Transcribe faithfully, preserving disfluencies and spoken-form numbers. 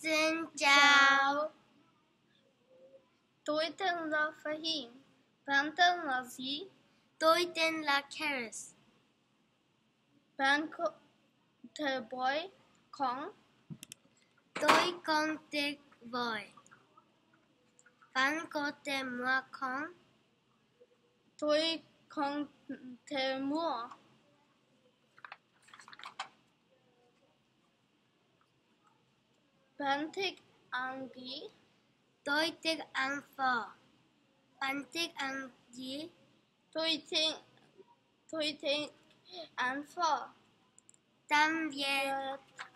Xin chào. Tôi tên là Fahim. Bạn tên là gì? Tôi tên là Karis. Bạn có thể bơi không? Tôi không thể bơi. Bạn có thể mua không? Tôi không thể mua. Bạn thích ăn gì? Tôi thích ăn phở. Bạn thích ăn gì? Tôi thích tôi thích ăn phở. Tạm biệt.